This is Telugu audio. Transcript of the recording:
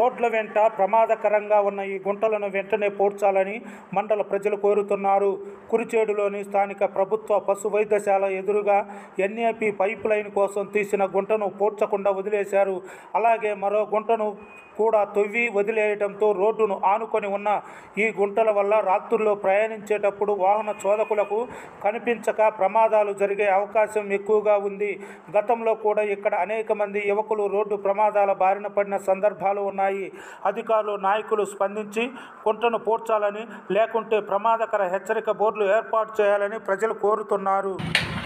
రోడ్ల వెంట ప్రమాదకరంగా ఉన్న ఈ గుంటలను వెంటనే పూడ్చాలని మండల ప్రజలు కోరుతున్నారు. కురిచేడులోని స్థానిక ప్రభుత్వ పశు వైద్యశాల ఎదురుగా NAP పైప్ లైన్ కోసం తీసిన గుంటను పూడ్చకుండా వదిలేశారు. అలాగే మరో గుంటను కూడా తవ్వి వదిలేయడంతో రోడ్డును ఆనుకొని ఉన్న ఈ గుంటల వల్ల రాత్రుల్లో ప్రయాణించేటప్పుడు వాహన చోదకులకు కనిపించక ప్రమాదాలు జరిగే అవకాశం ఎక్కువగా ఉంది. గతంలో కూడా ఇక్కడ అనేక మంది యువకులు రోడ్డు ప్రమాదాల బారిన పడిన సందర్భాలు ఉన్నాయి. అధికారులు, నాయకులు స్పందించి గుంటను పూడ్చాలని, లేకుంటే ప్రమాదకర హెచ్చరిక బోర్డులు ఏర్పాటు చేయాలని ప్రజలు కోరుతున్నారు.